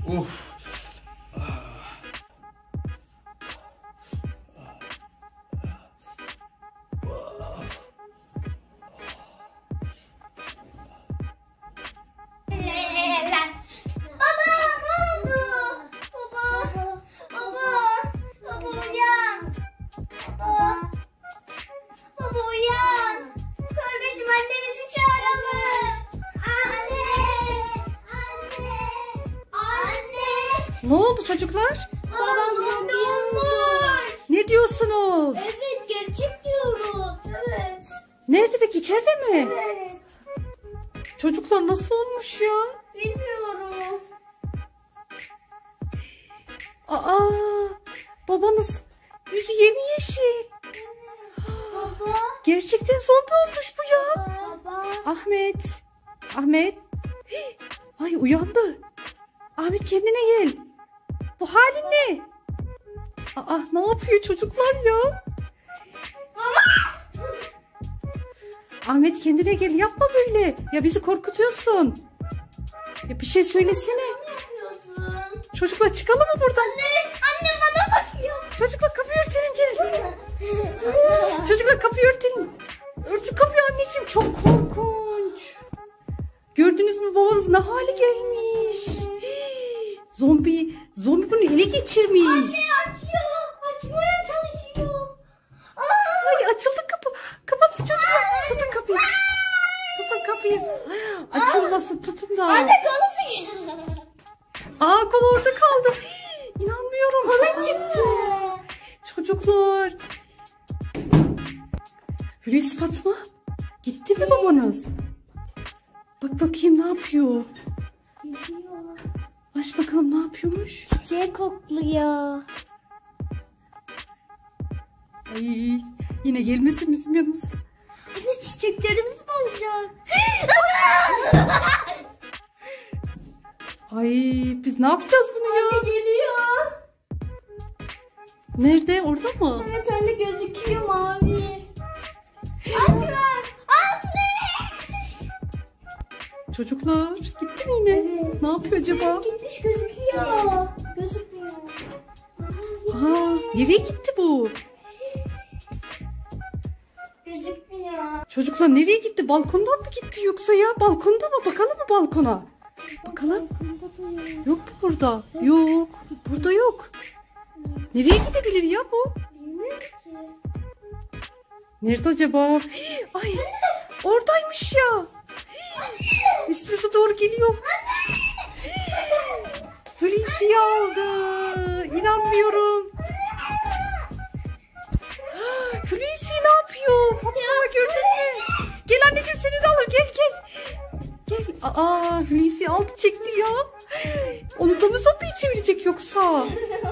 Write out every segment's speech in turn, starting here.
Uf. Ne oldu çocuklar? Babam zombi olmuş. Ne diyorsunuz? Evet, gerçek diyoruz. Evet. Nerede peki, içeride mi? Evet. Çocuklar nasıl olmuş ya? Bilmiyorum. Aa, babanız yüzü yemyeşil. Baba. Gerçekten zombi olmuş bu ya. Baba. Ahmet. Hii, ay uyandı. Ahmet kendine gel. Bu halin ne? Aa, ne yapıyor çocuklar ya? Ahmet kendine gel, yapma böyle. Ya bizi korkutuyorsun. Ya bir şey söylesene. Ne yapıyorsun? Çocuklar çıkalım mı buradan? Anne bana bakıyor. Çocuklar kapıyı örtelim, gelin. Çocuklar kapıyı örtelim. Örtün kapıyı anneciğim, çok korkunç. Gördünüz mü, babanız ne hale gelmiş? Hii, zombi bunu ele geçirmiş. Açıyor. Açmaya çalışıyor. Ay, açıldı kapı. Kapatın çocuklar. Tutun kapıyı. Tutun kapıyı. Açılmasın, tutun da. Anne kolu Aa, kol orada kaldı. Hii, İnanmıyorum. Kola çıktı. Çocuklar. Hulusi, Fatma. Gitti mi babanız? Bak bakayım ne yapıyor. Aç bakalım ne yapıyormuş. Çiçeği kokluyor. Ay, yine gelmesin bizim yanımıza. Anne çiçeklerimiz mi olacak? Ay, biz ne yapacağız bunu ya? Anne geliyor. Nerede? Orada mı? Evet anne, gözüküyor mavi. Açma. Anne. Çocuklar gitti mi yine? Evet. Ne yapıyor acaba? Gitmiş, gözüküyor. Gözükmüyor. Aa, nereye gitti bu? Gözükmüyor. Çocuklar nereye gitti? Balkondan mı gitti yoksa ya? Balkonda mı? Bakalım mı balkona? Bakalım. Yok mu burada? Yok. Burada yok. Nereye gidebilir ya bu? Bilmiyorum ki. Nerede acaba? Hii, ay, oradaymış ya. Hii, üstümüze doğru geliyor. Hii, Hulusi'yi aldı. İnanmıyorum. Hulusi ne yapıyor? Fatma, gördün mü? Gel anneciğim, seni de alır. Gel. Gel. Aa, Hulusi aldı çekti ya. Onu da mı zombiye çevirecek yoksa?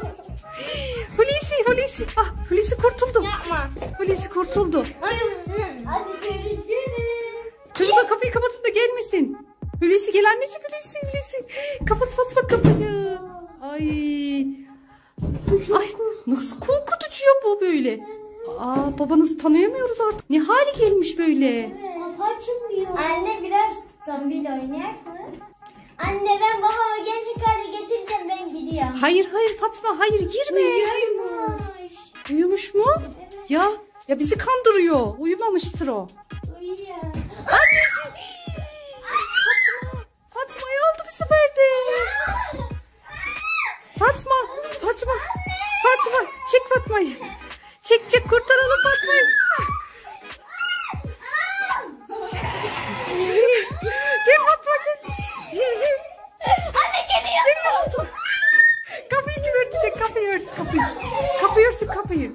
Hulusi. Ah, Hulusi kurtuldu. Yapma. Hulusi kurtuldu. Hadi görüşürüz. Çocuklar kapıyı kapatın da gelmesin. Hulusi gel anneciğim, Hulusi. Kapat Fatma kapıyı. Ay, nasıl korkutucu ya bu böyle. Aa, babanızı tanıyamıyoruz artık. Ne hali gelmiş böyle. Kapı açılmıyor. Anne biraz zombiyle oynayak mı? Anne, ben babama gerçek hale getireceğim, ben gidiyorum. Hayır Fatma, hayır, girme. Uyuyormuş. Uyumuş mu? Evet. Ya bizi kandırıyor. Uyumamıştır o. Uyuyor. Anneciğim. Fatma'yı aldı bu sefer de. Fatma. Çek Fatma'yı. Çek, kurtaralım Fatma'yı. Gel Fatma, gel. Anne geliyor. Kapıyı kim örtecek? Kapıyı örtün kapıyı.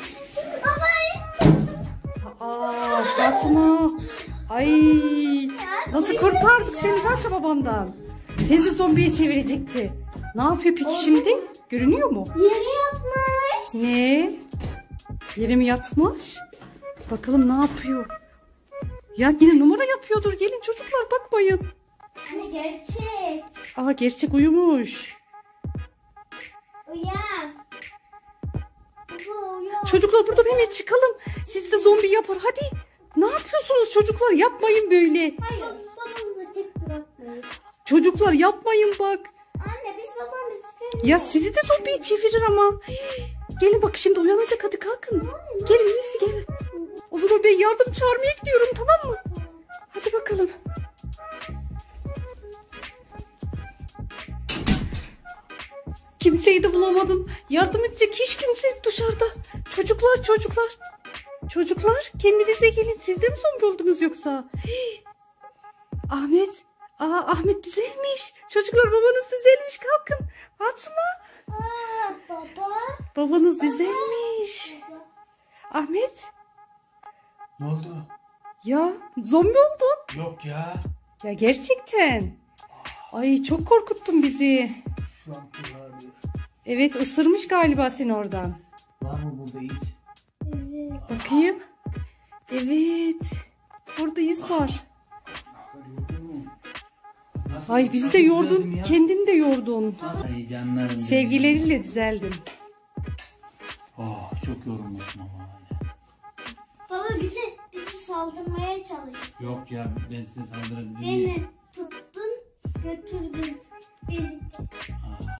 Aa, Fatma. Ay, nasıl kurtardık seni zaten babandan. Seni zombiye çevirecekti. Ne yapıyor peki şimdi? Görünüyor mu? Yere yapmış. Ne? Yere mi yatmış? Bakalım ne yapıyor? Ya yine numara yapıyordur. Gelin çocuklar, bakmayın. Anne gerçek. Aa, gerçek uyumuş. Uyan. Baba uyan. Çocuklar buradan hemen çıkalım. Sizi de zombi yapar. Hadi. Ne yapıyorsunuz çocuklar? Yapmayın böyle. Hayır, babamızı tek bırakmayız. Çocuklar yapmayın bak. Anne biz Ya sizi de zombiye çevirir ama. Gelin bak şimdi uyanacak, hadi kalkın. Gelin iyisi gelin. O zaman ben yardım çağırmaya gidiyorum, tamam mı? Hadi bakalım. Kimseyi de bulamadım. Yardım edecek hiç kimse yok dışarıda. Çocuklar. Çocuklar kendinize gelin. Siz de mi zombi oldunuz yoksa? Ahmet. Ahmet düzelmiş. Çocuklar babanız düzelmiş, kalkın. Fatma. Baba. Babanız düzelmiş. Ahmet. Ne oldu? Ya zombi oldun. Yok ya. Ya gerçekten. Ay çok korkuttun bizi. Şu an kullanıyor. Evet, ısırmış galiba seni oradan. Var mı burada hiç? Evet. Bakayım. Evet. Burada iz var. Yordun mu? Nasıl- Ay bizi de nasıl yordun. düzeldim ya? Kendini de yordun. Ay canlarım. Sevgileriyle düzeldin. Oh, çok yorulmuşum ama. Baba bizi saldırmaya çalıştı. Yok ya, ben size saldırabilirim. Beni tuttun götürdün.